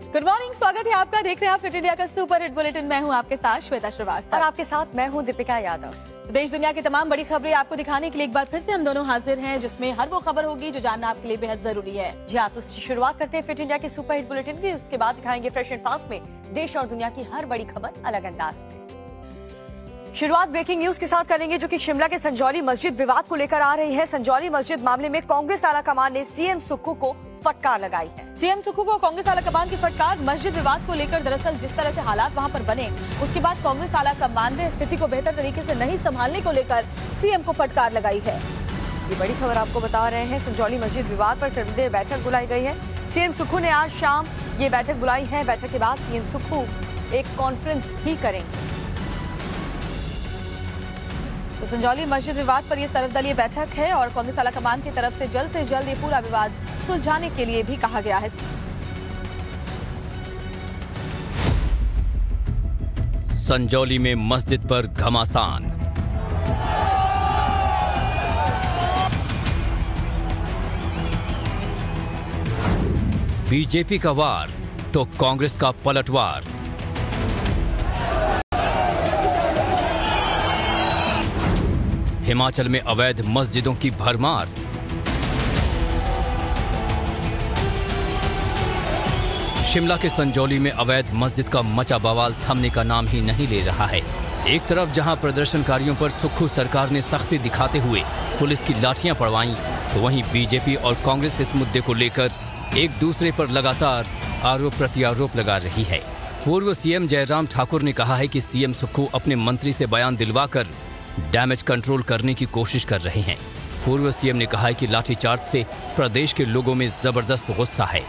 Good morning, स्वागत है आपका। देख रहे हैं आप फिट इंडिया का सुपर हिट बुलेटिन। मैं हूं आपके साथ श्वेता श्रीवास्तव और आपके साथ मैं हूं दीपिका यादव। देश दुनिया की तमाम बड़ी खबरें आपको दिखाने के लिए एक बार फिर से हम दोनों हाजिर हैं, जिसमें हर वो खबर होगी जो जानना आपके लिए बेहद जरूरी है। जी हाँ, तो शुरुआत करते हैं फिट इंडिया के सुपर हिट बुलेटिन की। उसके बाद दिखाएंगे फ्रेश एंड फास्ट में देश और दुनिया की हर बड़ी खबर अलग अंदाज में। शुरुआत ब्रेकिंग न्यूज के साथ करेंगे, जो कि शिमला के संजौली मस्जिद विवाद को लेकर आ रही है। संजौली मस्जिद मामले में कांग्रेस आला कमान ने सीएम सुक्खू को फटकार लगाई है। सीएम सुक्खू को कांग्रेस आला कमान की फटकार। मस्जिद विवाद को लेकर दरअसल जिस तरह से हालात वहां पर बने, उसके बाद कांग्रेस आला कमान ने स्थिति को बेहतर तरीके से नहीं संभालने को लेकर सीएम को फटकार लगाई है। ये बड़ी खबर आपको बता रहे हैं। संजौली मस्जिद विवाद पर सर्वदलीय बैठक बुलाई गई है। सीएम सुक्खू ने आज शाम ये बैठक बुलाई है। बैठक के बाद सीएम सुक्खू एक कॉन्फ्रेंस भी करेंगे। तो संजौली मस्जिद विवाद पर यह सर्वदलीय बैठक है और कांग्रेस आला कमान की तरफ से जल्द ये पूरा विवाद सुलझाने के लिए भी कहा गया है। संजौली में मस्जिद पर घमासान। बीजेपी का वार तो कांग्रेस का पलटवार। हिमाचल में अवैध मस्जिदों की भरमार। शिमला के संजौली में अवैध मस्जिद का मचा बवाल थमने का नाम ही नहीं ले रहा है। एक तरफ जहां प्रदर्शनकारियों पर सुक्खू सरकार ने सख्ती दिखाते हुए पुलिस की लाठियां पड़वाईं, तो वहीं बीजेपी और कांग्रेस इस मुद्दे को लेकर एक दूसरे पर लगातार आरोप प्रत्यारोप लगा रही है। पूर्व सीएम जयराम ठाकुर ने कहा है कि सीएम सुक्खू अपने मंत्री से बयान दिलवाकर डैमेज कंट्रोल करने की कोशिश कर रहे हैं। पूर्व सीएम ने कहा है कि लाठीचार्ज से प्रदेश के लोगों में जबरदस्त गुस्सा है।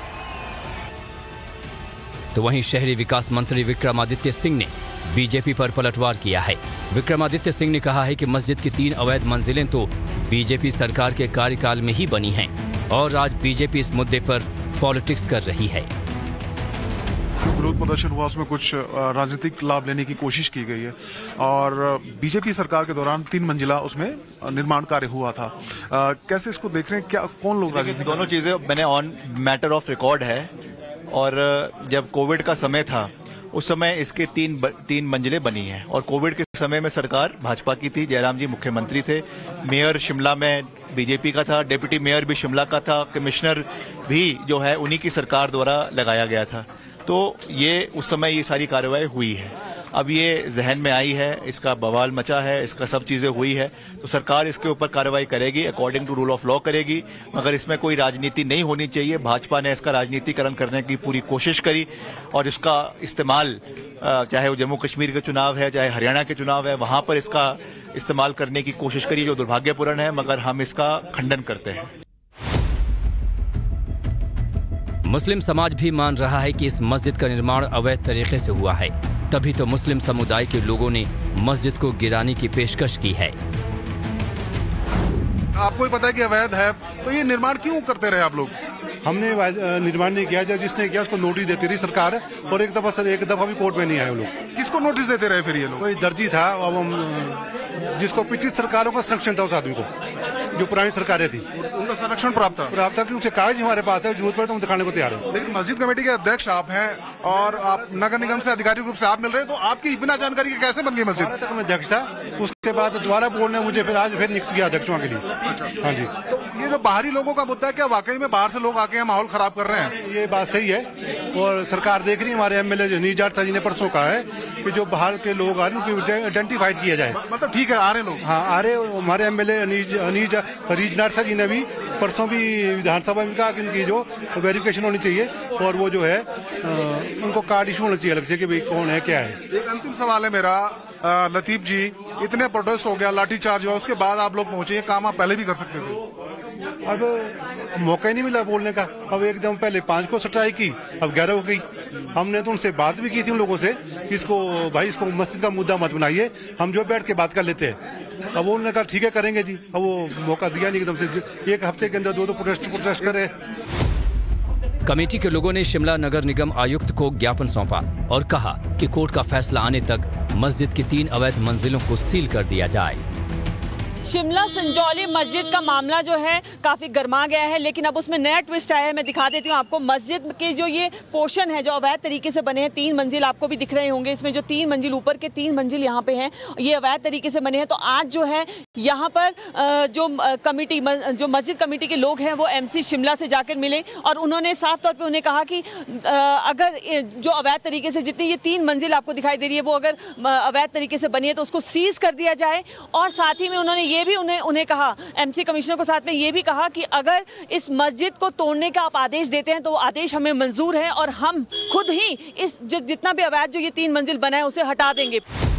तो वहीं शहरी विकास मंत्री विक्रमादित्य सिंह ने बीजेपी पर पलटवार किया है। विक्रमादित्य सिंह ने कहा है कि मस्जिद की 3 अवैध मंजिलें तो बीजेपी सरकार के कार्यकाल में ही बनी हैं और आज बीजेपी इस मुद्दे पर पॉलिटिक्स कर रही है। विरोध प्रदर्शन हुआ, उसमें कुछ राजनीतिक लाभ लेने की कोशिश की गई है और बीजेपी सरकार के दौरान 3 मंजिला उसमें निर्माण कार्य हुआ था। कैसे इसको देख रहे हैं? क्या कौन लोग राजनीतिक? दोनों चीजें मैंने ऑन मैटर ऑफ रिकॉर्ड है। और जब कोविड का समय था उस समय इसके 3 मंजिलें बनी हैं और कोविड के समय में सरकार भाजपा की थी, जयराम जी मुख्यमंत्री थे, मेयर शिमला में बीजेपी का था, डिप्टी मेयर भी शिमला का था, कमिश्नर भी जो है उन्हीं की सरकार द्वारा लगाया गया था। तो ये उस समय ये सारी कार्रवाई हुई है। अब ये जहन में आई है, इसका बवाल मचा है, इसका सब चीजें हुई है, तो सरकार इसके ऊपर कार्रवाई करेगी, according to rule of law करेगी। मगर इसमें कोई राजनीति नहीं होनी चाहिए। भाजपा ने इसका राजनीतिकरण करने की पूरी कोशिश करी और इसका इस्तेमाल, चाहे वो जम्मू कश्मीर के चुनाव है, चाहे हरियाणा के चुनाव है, वहां पर इसका इस्तेमाल करने की कोशिश करी, जो दुर्भाग्यपूर्ण है। मगर हम इसका खंडन करते हैं। मुस्लिम समाज भी मान रहा है कि इस मस्जिद का निर्माण अवैध तरीके से हुआ है, तभी तो मुस्लिम समुदाय के लोगों ने मस्जिद को गिराने की पेशकश की है। आपको ही पता है कि अवैध है, तो ये निर्माण क्यों करते रहे आप लोग? हमने निर्माण नहीं किया, जिसने किया उसको नोटिस देती रही सरकार, और एक दफा भी कोर्ट में नहीं आए वो लोग। किसको नोटिस देते रहे फिर ये लोग? कोई दर्जी था, अब हम जिसको पिछली सरकारों का संरक्षण था, उस आदमी को, जो पुरानी सरकारें थी, उनका संरक्षण प्राप्त था कि उनसे कागज हमारे पास है, जरूरत पड़े तो हम दिखाने को तैयार है। लेकिन मस्जिद कमेटी के अध्यक्ष आप हैं और आप नगर निगम से आधिकारिक रूप से आप मिल रहे हैं, तो आपकी बिना जानकारी के कैसे बन गई मस्जिद? तक मैं अध्यक्ष था, उसके बाद दोबारा बोर्ड ने मुझे फिर आज नियुक्त किया अध्यक्षों के लिए। हाँ जी। ये जो बाहरी लोगों का मुद्दा है, क्या वाकई में बाहर से लोग आके माहौल खराब कर रहे हैं? ये बात सही है और सरकार देख रही है। हमारे एमएलए नीज जाटता जी ने परसों कहा है कि जो बाहर के लोग आ रहे हैं उनको आइडेंटिफाइड किया जाए। मतलब ठीक है, आ रहे लोग? हाँ, आ रहे। हमारे एमएलए नीज जाटता जी ने भी परसों भी विधानसभा में कहा कि इनकी जो वेरिफिकेशन होनी चाहिए और वो जो है उनको कार्ड इशू होना चाहिए अलग से कि भाई कौन है क्या है। एक अंतिम सवाल है मेरा, लतीफ जी, इतने प्रोटेस्ट हो गया, लाठीचार्ज हुआ, उसके बाद आप लोग पहुंचे, ये काम आप पहले भी कर सकते थे। अब मौका ही नहीं मिला बोलने का। अब एकदम पहले 5 को स्ट्राइक की, अब 11 हो गई। हमने तो उनसे बात भी की थी उन लोगों से, इसको भाई इसको मस्जिद का मुद्दा मत बनाइए, हम जो बैठ के बात कर लेते हैं। अब उन्होंने कहा ठीक है करेंगे जी। अब वो मौका दिया नहीं, एकदम से 1 हफ्ते के अंदर 2 प्रोटेस्ट करे। कमेटी के लोगों ने शिमला नगर निगम आयुक्त को ज्ञापन सौंपा और कहा कि कोर्ट का फैसला आने तक मस्जिद की 3 अवैध मंजिलों को सील कर दिया जाए। शिमला संजौली मस्जिद का मामला जो है काफ़ी गर्मा गया है, लेकिन अब उसमें नया ट्विस्ट आया है। मैं दिखा देती हूँ आपको। मस्जिद के जो ये पोर्शन है जो अवैध तरीके से बने हैं, 3 मंजिल आपको भी दिख रहे होंगे, इसमें जो 3 मंजिल ऊपर के 3 मंजिल यहाँ पे हैं, ये अवैध तरीके से बने हैं। तो आज जो है यहाँ पर जो मस्जिद कमेटी के लोग हैं वो MC शिमला से जाकर मिले और उन्होंने साफ तौर पर उन्हें कहा कि अगर जो अवैध तरीके से जितनी ये 3 मंजिल आपको दिखाई दे रही है वो अगर अवैध तरीके से बनी है तो उसको सीज कर दिया जाए। और साथ ही में उन्होंने ये भी उन्हें कहा, MC कमिश्नर को साथ में ये भी कहा कि अगर इस मस्जिद को तोड़ने का आप आदेश देते हैं तो वो आदेश हमें मंजूर है और हम खुद ही इस जितना भी अवैध जो ये 3 मंजिल बना है उसे हटा देंगे।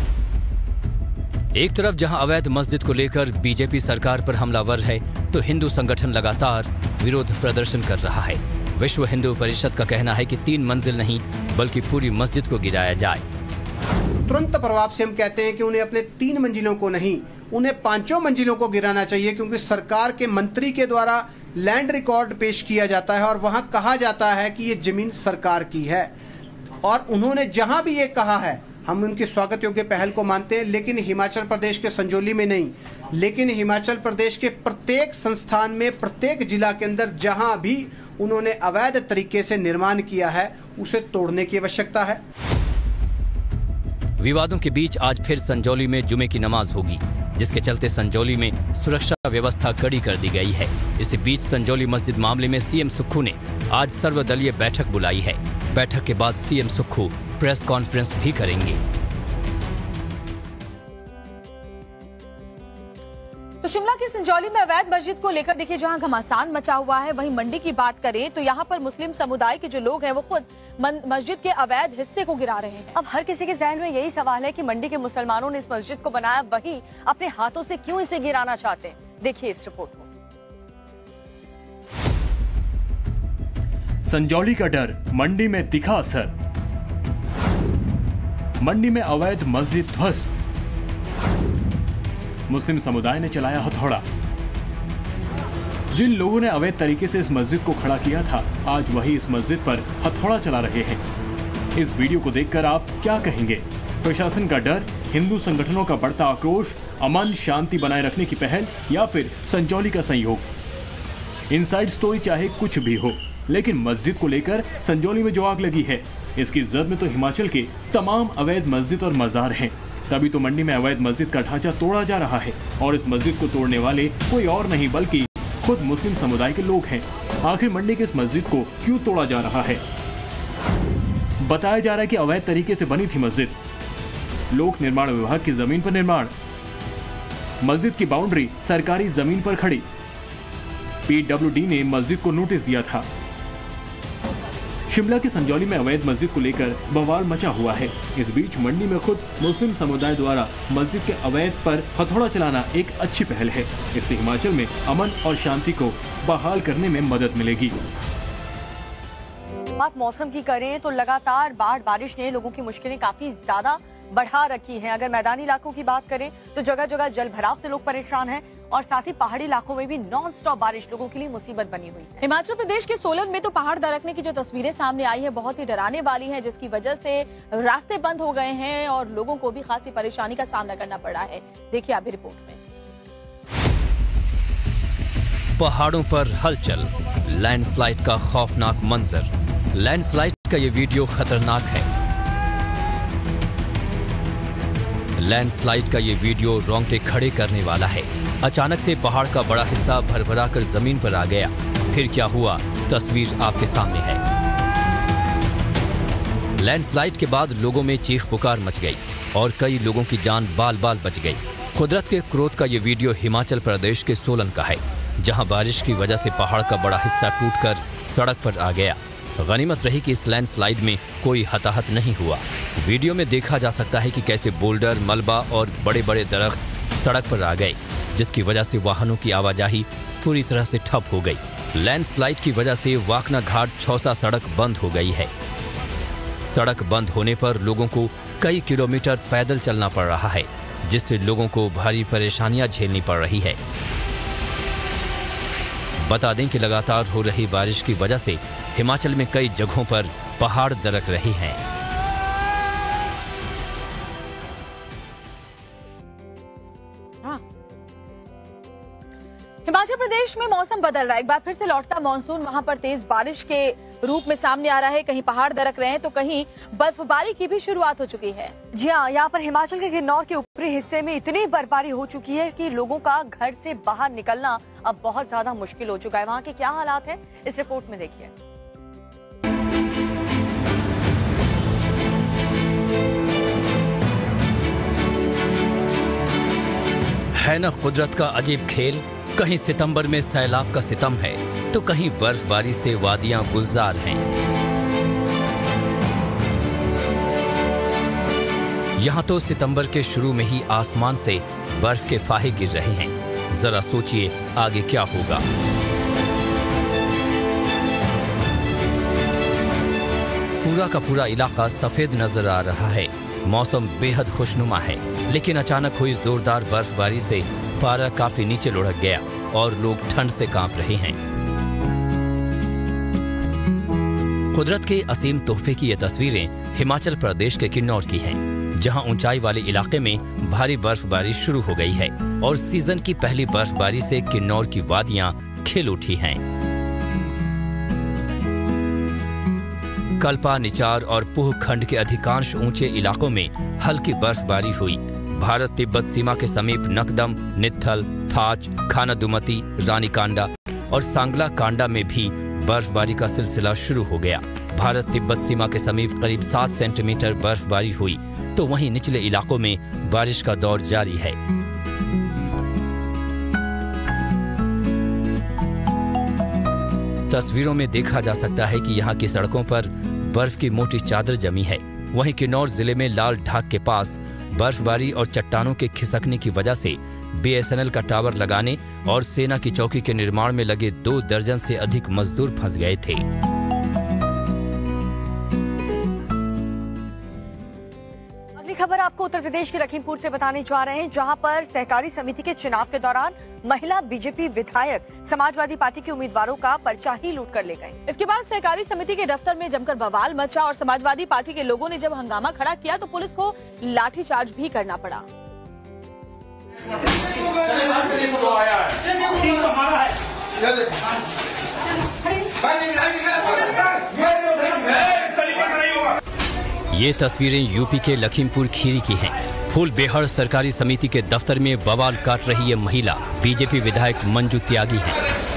एक तरफ जहां अवैध मस्जिद को लेकर बीजेपी सरकार पर हमलावर है, तो हिंदू संगठन लगातार विरोध प्रदर्शन कर रहा है। विश्व हिंदू परिषद का कहना है कि 3 मंजिल नहीं बल्कि पूरी मस्जिद को गिराया जाए। तुरंत प्रभाव से हम कहते हैं कि उन्हें अपने 3 मंजिलों को नहीं, उन्हें 5 मंजिलों को गिराना चाहिए, क्योंकि सरकार के मंत्री के द्वारा लैंड रिकॉर्ड पेश किया जाता है और वहां कहा जाता है कि ये जमीन सरकार की है। और उन्होंने जहां भी ये कहा है हम उनकी स्वागत योग्य पहल को मानते हैं, लेकिन हिमाचल प्रदेश के संजौली में नहीं, लेकिन हिमाचल प्रदेश के प्रत्येक संस्थान में, प्रत्येक जिला के अंदर जहां भी उन्होंने अवैध तरीके से निर्माण किया है उसे तोड़ने की आवश्यकता है। विवादों के बीच आज फिर संजौली में जुमे की नमाज होगी, जिसके चलते संजौली में सुरक्षा व्यवस्था कड़ी कर दी गई है। इसी बीच संजौली मस्जिद मामले में CM सुक्खू ने आज सर्वदलीय बैठक बुलाई है। बैठक के बाद CM सुक्खू प्रेस कॉन्फ्रेंस भी करेंगे। तो शिमला की संजौली में अवैध मस्जिद को लेकर देखिए जहां घमासान मचा हुआ है, वहीं मंडी की बात करें तो यहां पर मुस्लिम समुदाय के जो लोग हैं वो खुद मस्जिद के अवैध हिस्से को गिरा रहे हैं। अब हर किसी के जहन में यही सवाल है कि मंडी के मुसलमानों ने इस मस्जिद को बनाया, वही अपने हाथों से क्यों इसे गिराना चाहते हैं। देखिए इस रिपोर्ट को। संजौली का डर मंडी में दिखा असर। मंडी में अवैध मस्जिद ध्वस्त, मुस्लिम समुदाय ने चलाया हथौड़ा। जिन लोगों ने अवैध तरीके से इस मस्जिद को खड़ा किया था, आज वही इस मस्जिद पर हथौड़ा चला रहे हैं। इस वीडियो को देखकर आप क्या कहेंगे? प्रशासन का डर, हिंदू संगठनों का बढ़ता आक्रोश, अमन शांति बनाए रखने की पहल या फिर संजौली का संयोग? इनसाइड स्टोरी चाहे कुछ भी हो, लेकिन मस्जिद को लेकर संजौली में जो आग लगी है, इसकी जद में तो हिमाचल के तमाम अवैध मस्जिद और मजार हैं। तभी तो मंडी में अवैध मस्जिद का ढांचा तोड़ा जा रहा है और इस मस्जिद को तोड़ने वाले कोई और नहीं बल्कि खुद मुस्लिम समुदाय के लोग हैं। आखिर मंडी की इस मस्जिद को क्यों तोड़ा जा रहा है? बताया जा रहा है कि अवैध तरीके से बनी थी मस्जिद, लोक निर्माण विभाग की जमीन पर निर्माण, मस्जिद की बाउंड्री सरकारी जमीन पर खड़ी। PWD ने मस्जिद को नोटिस दिया था। शिमला के संजौली में अवैध मस्जिद को लेकर बवाल मचा हुआ है। इस बीच मंडी में खुद मुस्लिम समुदाय द्वारा मस्जिद के अवैध पर हथौड़ा चलाना एक अच्छी पहल है। इससे हिमाचल में अमन और शांति को बहाल करने में मदद मिलेगी। बात मौसम की करें तो लगातार बारिश ने लोगों की मुश्किलें काफी ज्यादा बढ़ा रखी हैं। अगर मैदानी इलाकों की बात करें तो जगह जगह जल भराव से लोग परेशान हैं और साथ ही पहाड़ी इलाकों में भी नॉन स्टॉप बारिश लोगों के लिए मुसीबत बनी हुई है। हिमाचल प्रदेश के सोलन में तो पहाड़ दरकने की जो तस्वीरें सामने आई है बहुत ही डराने वाली हैं, जिसकी वजह से रास्ते बंद हो गए हैं और लोगों को भी खासी परेशानी का सामना करना पड़ा है। देखिए आप भी रिपोर्ट में। पहाड़ों पर हलचल, लैंडस्लाइड का खौफनाक मंजर। लैंडस्लाइड का ये वीडियो खतरनाक है। लैंडस्लाइड का ये वीडियो रोंगटे खड़े करने वाला है। अचानक से पहाड़ का बड़ा हिस्सा भरभरा कर जमीन पर आ गया। फिर क्या हुआ, तस्वीर आपके सामने है। लैंडस्लाइड के बाद लोगों में चीख पुकार मच गई और कई लोगों की जान बाल बाल बच गई। कुदरत के क्रोध का ये वीडियो हिमाचल प्रदेश के सोलन का है, जहां बारिश की वजह से पहाड़ का बड़ा हिस्सा टूटकर सड़क पर आ गया। गनीमत रही कि इस लैंडस्लाइड में कोई हताहत नहीं हुआ। वीडियो में देखा जा सकता है कि कैसे बोल्डर, मलबा और बड़े बड़े दरख्त सड़क पर आ गए, जिसकी वजह से वाहनों की आवाजाही पूरी तरह से ठप हो गई। लैंडस्लाइड की वजह से वाकना घाट छौसा सड़क बंद हो गई है। सड़क बंद होने पर लोगों को कई किलोमीटर पैदल चलना पड़ रहा है, जिससे लोगों को भारी परेशानियां झेलनी पड़ रही है। बता दें कि लगातार हो रही बारिश की वजह से हिमाचल में कई जगहों पर पहाड़ दरक रहे हैं। बदल रहा है, एक बार फिर से लौटता मानसून वहां पर तेज बारिश के रूप में सामने आ रहा है। कहीं पहाड़ दरक रहे हैं तो कहीं बर्फबारी की भी शुरुआत हो चुकी है। जी हाँ, यहाँ पर हिमाचल के किन्नौर के ऊपरी हिस्से में इतनी बर्फबारी हो चुकी है कि लोगों का घर से बाहर निकलना अब बहुत ज्यादा मुश्किल हो चुका है। वहाँ के क्या हालात हैं, इस रिपोर्ट में देखिए। है ना कुदरत का अजीब खेल, कहीं सितंबर में सैलाब का सितम है तो कहीं बर्फबारी से वादियां गुलजार हैं। यहाँ तो सितंबर के शुरू में ही आसमान से बर्फ के फाहे गिर रहे हैं। जरा सोचिए आगे क्या होगा। पूरा का पूरा इलाका सफेद नजर आ रहा है। मौसम बेहद खुशनुमा है, लेकिन अचानक हुई जोरदार बर्फबारी से पारा काफी नीचे लुढ़क गया और लोग ठंड से कांप रहे हैं। कुदरत के असीम तोहफे की ये तस्वीरें हिमाचल प्रदेश के किन्नौर की हैं, जहां ऊंचाई वाले इलाके में भारी बर्फबारी शुरू हो गई है और सीजन की पहली बर्फबारी से किन्नौर की वादियां खिल उठी हैं। कल्पा, निचार और पूह खंड के अधिकांश ऊंचे इलाकों में हल्की बर्फबारी हुई। भारत तिब्बत सीमा के समीप नकदम, नित्थल, थाच, खानादुमती, रानीकांडा और सांगला कांडा में भी बर्फबारी का सिलसिला शुरू हो गया। भारत तिब्बत सीमा के समीप करीब 7 सेंटीमीटर बर्फबारी हुई, तो वहीं निचले इलाकों में बारिश का दौर जारी है। तस्वीरों में देखा जा सकता है कि यहाँ की सड़कों पर बर्फ की मोटी चादर जमी है। वहीं किन्नौर जिले में लाल ढाक के पास बर्फबारी और चट्टानों के खिसकने की वजह से BSNL का टावर लगाने और सेना की चौकी के निर्माण में लगे 2 दर्जन से अधिक मजदूर फंस गए थे। अगली खबर आपको उत्तर प्रदेश के लखीमपुर से बताने जा रहे हैं, जहां पर सहकारी समिति के चुनाव के दौरान महिला बीजेपी विधायक समाजवादी पार्टी के उम्मीदवारों का पर्चा ही लूट कर ले गए। इसके बाद सहकारी समिति के दफ्तर में जमकर बवाल मचा और समाजवादी पार्टी के लोगों ने जब हंगामा खड़ा किया तो पुलिस को लाठीचार्ज भी करना पड़ा। ये तस्वीरें यूपी के लखीमपुर खीरी की हैं। फूल बेहड़ सरकारी समिति के दफ्तर में बवाल काट रही ये महिला बीजेपी विधायक मंजू त्यागी हैं।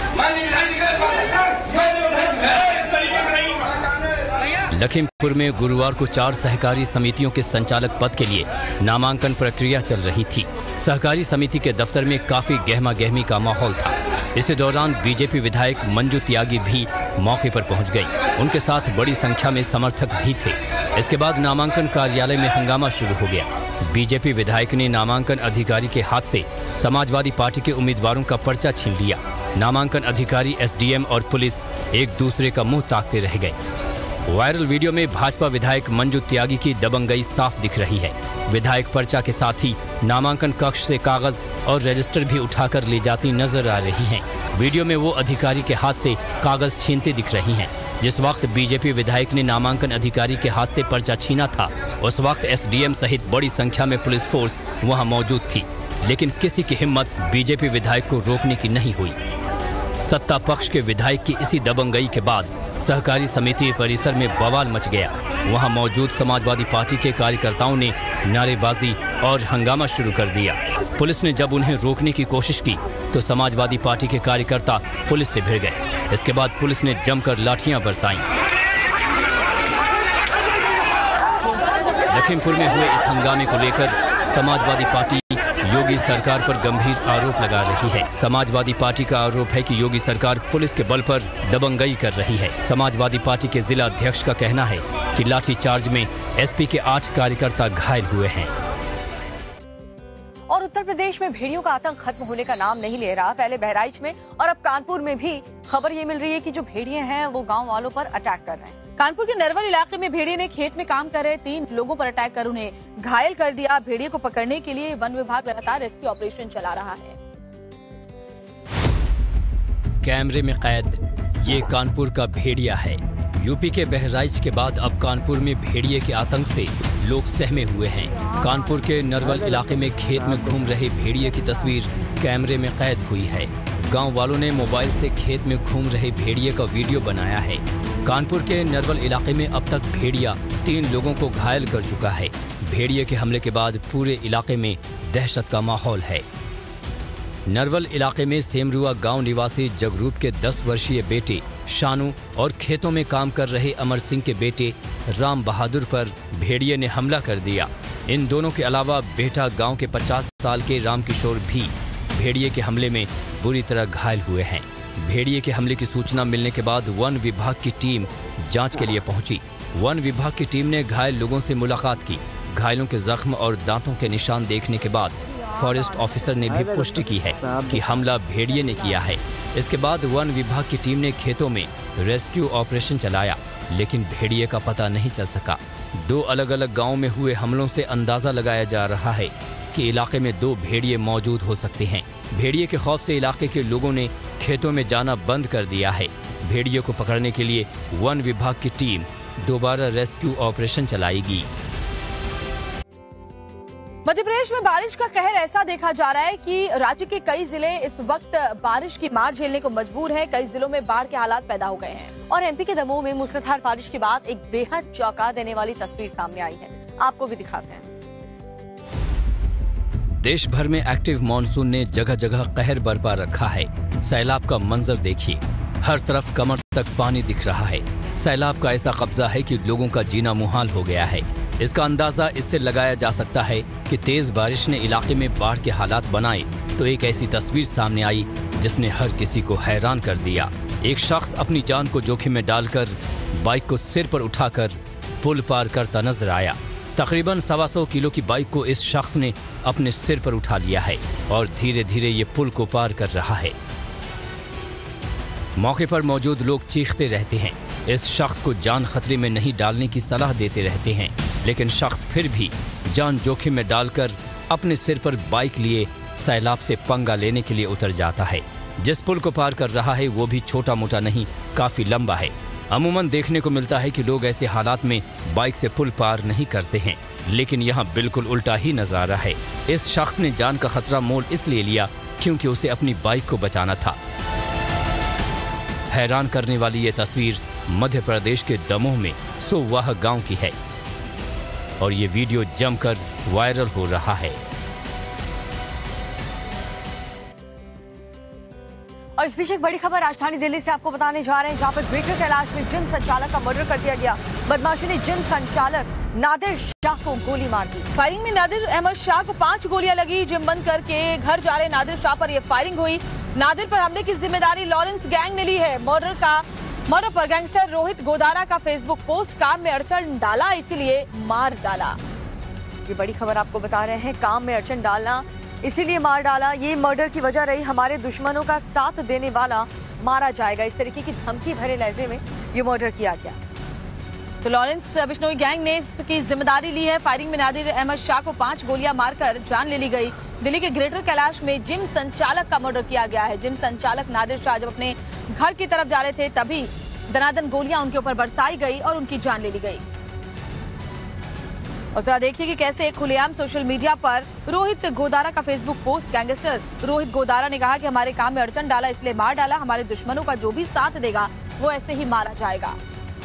लखीमपुर में गुरुवार को 4 सहकारी समितियों के संचालक पद के लिए नामांकन प्रक्रिया चल रही थी। सहकारी समिति के दफ्तर में काफी गहमा गहमी का माहौल था। इसी दौरान बीजेपी विधायक मंजू त्यागी भी मौके पर पहुंच गई। उनके साथ बड़ी संख्या में समर्थक भी थे। इसके बाद नामांकन कार्यालय में हंगामा शुरू हो गया। बीजेपी विधायक ने नामांकन अधिकारी के हाथ से समाजवादी पार्टी के उम्मीदवारों का पर्चा छीन लिया। नामांकन अधिकारी, SDM और पुलिस एक दूसरे का मुंह ताकते रह गए। वायरल वीडियो में भाजपा विधायक मंजू त्यागी की दबंगई साफ दिख रही है। विधायक पर्चा के साथ ही नामांकन कक्ष से कागज और रजिस्टर भी उठाकर ले जाती नजर आ रही हैं। वीडियो में वो अधिकारी के हाथ से कागज छीनते दिख रही हैं। जिस वक्त बीजेपी विधायक ने नामांकन अधिकारी के हाथ से पर्चा छीना था, उस वक्त SDM सहित बड़ी संख्या में पुलिस फोर्स वहां मौजूद थी, लेकिन किसी की हिम्मत बीजेपी विधायक को रोकने की नहीं हुई। सत्ता पक्ष के विधायक की इसी दबंगई के बाद सहकारी समिति परिसर में बवाल मच गया। वहां मौजूद समाजवादी पार्टी के कार्यकर्ताओं ने नारेबाजी और हंगामा शुरू कर दिया। पुलिस ने जब उन्हें रोकने की कोशिश की तो समाजवादी पार्टी के कार्यकर्ता पुलिस से भिड़ गए। इसके बाद पुलिस ने जमकर लाठियां बरसाईं। लखीमपुर में हुए इस हंगामे को लेकर समाजवादी पार्टी योगी सरकार पर गंभीर आरोप लगा रही है। समाजवादी पार्टी का आरोप है कि योगी सरकार पुलिस के बल पर दबंगई कर रही है। समाजवादी पार्टी के जिला अध्यक्ष का कहना है कि लाठीचार्ज में SP के 8 कार्यकर्ता घायल हुए हैं। और उत्तर प्रदेश में भेड़ियों का आतंक खत्म होने का नाम नहीं ले रहा। पहले बहराइच में और अब कानपुर में भी खबर ये मिल रही है कि जो भेड़िए हैं वो गाँव वालों पर अटैक कर रहे हैं। कानपुर के नरवल इलाके में भेड़िए ने खेत में काम कर रहे 3 लोगों पर अटैक कर उन्हें घायल कर दिया। भेड़िए को पकड़ने के लिए वन विभाग लगातार रेस्क्यू ऑपरेशन चला रहा है। कैमरे में कैद ये कानपुर का भेड़िया है। यूपी के बहराइच के बाद अब कानपुर में भेड़िए के आतंक से लोग सहमे हुए हैं। कानपुर के नरवल इलाके में खेत में घूम रहे भेड़िए की तस्वीर कैमरे में कैद हुई है। गांव वालों ने मोबाइल से खेत में घूम रहे भेड़िए का वीडियो बनाया है। कानपुर के नरवल इलाके में अब तक भेड़िया 3 लोगों को घायल कर चुका है। भेड़िए के हमले के बाद पूरे इलाके में दहशत का माहौल है। नरवल इलाके में सेमरुआ गांव निवासी जगरूप के 10 वर्षीय बेटे शानू और खेतों में काम कर रहे अमर सिंह के बेटे राम बहादुर पर भेड़िए ने हमला कर दिया। इन दोनों के अलावा बेटा गांव के 50 साल के राम किशोर भी भेड़िए के हमले में बुरी तरह घायल हुए हैं। भेड़िए के हमले की सूचना मिलने के बाद वन विभाग की टीम जांच के लिए पहुंची। वन विभाग की टीम ने घायल लोगों से मुलाकात की। घायलों के जख्म और दांतों के निशान देखने के बाद फॉरेस्ट ऑफिसर ने भी पुष्टि की है कि हमला भेड़िए ने किया है। इसके बाद वन विभाग की टीम ने खेतों में रेस्क्यू ऑपरेशन चलाया, लेकिन भेड़िए का पता नहीं चल सका। 2 अलग अलग गांवों में हुए हमलों से अंदाजा लगाया जा रहा है कि इलाके में 2 भेड़िए मौजूद हो सकते हैं। भेड़िए के खौफ से इलाके के लोगों ने खेतों में जाना बंद कर दिया है। भेड़िए को पकड़ने के लिए वन विभाग की टीम दोबारा रेस्क्यू ऑपरेशन चलाएगी। मध्य प्रदेश में बारिश का कहर ऐसा देखा जा रहा है कि राज्य के कई जिले इस वक्त बारिश की मार झेलने को मजबूर हैं। कई जिलों में बाढ़ के हालात पैदा हो गए हैं और एमपी के दमोह में मूसलाधार बारिश के बाद एक बेहद चौंका देने वाली तस्वीर सामने आई है। आपको भी दिखाते हैं। देश भर में एक्टिव मॉनसून ने जगह जगह कहर बरपा रखा है। सैलाब का मंजर देखिए, हर तरफ कमर तक पानी दिख रहा है। सैलाब का ऐसा कब्जा है कि लोगों का जीना मुहाल हो गया है। इसका अंदाजा इससे लगाया जा सकता है कि तेज बारिश ने इलाके में बाढ़ के हालात बनाए तो एक ऐसी तस्वीर सामने आई जिसने हर किसी को हैरान कर दिया। एक शख्स अपनी जान को जोखिम में डालकर बाइक को सिर पर उठाकर पुल पार करता नजर आया। तकरीबन 125 किलो की बाइक को इस शख्स ने अपने सिर पर उठा लिया है और धीरे धीरे ये पुल को पार कर रहा है। मौके पर मौजूद लोग चीखते रहते हैं, इस शख्स को जान खतरे में नहीं डालने की सलाह देते रहते हैं, लेकिन शख्स फिर भी जान जोखिम में डालकर अपने सिर पर बाइक लिए सैलाब से पंगा लेने के लिए उतर जाता है। जिस पुल को पार कर रहा है वो भी छोटा मोटा नहीं, काफी लंबा है। अमूमन देखने को मिलता है कि लोग ऐसे हालात में बाइक से पुल पार नहीं करते हैं, लेकिन यहाँ बिल्कुल उल्टा ही नजारा है। इस शख्स ने जान का खतरा मोल इसलिए लिया क्योंकि उसे अपनी बाइक को बचाना था। हैरान करने वाली ये तस्वीर मध्य प्रदेश के दमोह में सोवाह गांव की है और ये वीडियो जमकर वायरल हो रहा है। और इस बीच एक बड़ी खबर राजधानी दिल्ली से आपको बताने जा रहे हैं, जहां पर ग्रेटर कैलाश में जिम संचालक का मर्डर कर दिया गया। बदमाशों ने जिम संचालक नादिर शाह को गोली मार दी। फायरिंग में नादिर अहमद शाह को 5 गोलियां लगी। जिम बंद करके घर जा रहे नादिर शाह पर यह फायरिंग हुई। नादिर पर हमले की जिम्मेदारी लॉरेंस गैंग ने ली है। मर्डर पर गैंगस्टर रोहित गोदारा का फेसबुक पोस्ट, काम में अड़चन डाला इसीलिए मार डाला। ये बड़ी खबर आपको बता रहे हैं, काम में अड़चन डालना इसीलिए मार डाला। ये मर्डर की वजह रही, हमारे दुश्मनों का साथ देने वाला मारा जाएगा। इस तरीके की धमकी भरे लहजे में ये मर्डर किया गया। तो लॉरेंस बिश्नोई गैंग ने इसकी जिम्मेदारी ली है। फायरिंग में नादिर अहमद शाह को 5 गोलियां मारकर जान ले ली गई। दिल्ली के ग्रेटर कैलाश में जिम संचालक का मर्डर किया गया है। जिम संचालक नादिर शाह जब अपने घर की तरफ जा रहे थे तभी दनादन गोलियां उनके ऊपर बरसाई गई और उनकी जान ले ली गई। और जरा देखिए कि कैसे खुलेआम सोशल मीडिया पर रोहित गोदारा का Facebook post. Gangster Rohit Godara ने कहा कि हमारे काम में अड़चन डाला इसलिए मार डाला, हमारे दुश्मनों का जो भी साथ देगा वो ऐसे ही मारा जाएगा।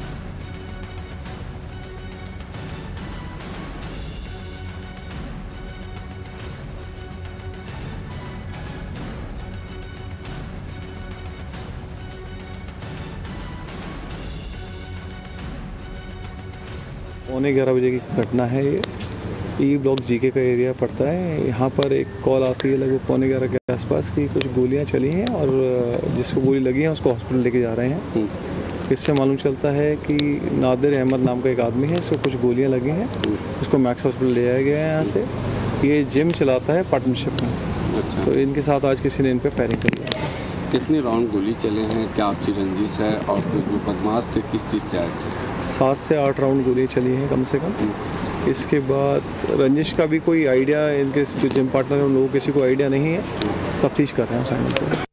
पौने 11 बजे की घटना है। ये ई ब्लॉक जीके का एरिया पड़ता है। यहाँ पर एक कॉल आती है लगभग पौने 11 के आसपास कि कुछ गोलियाँ चली हैं और जिसको गोली लगी है उसको हॉस्पिटल लेके जा रहे हैं। इससे मालूम चलता है कि नादिर अहमद नाम का एक आदमी है, इसको कुछ गोलियाँ लगी हैं, उसको मैक्स हॉस्पिटल ले आया गया है यहाँ से। ये जिम चलाता है पार्टनरशिप में। अच्छा। तो इनके साथ आज किसी ने इन पर फायरिंग कर दिया। कितने राउंड गोली चले हैं, क्या आपसी रंजिश है और कुछ बदमाश थे, किस चीज़ से आए थे? 7 से 8 राउंड गोली चली हैं कम से कम। इसके बाद रंजिश का भी कोई आइडिया, इनके जो जिम पार्टनर है उन लोगों को किसी को आइडिया नहीं है। तफ्तीश कर रहे हैं साइड।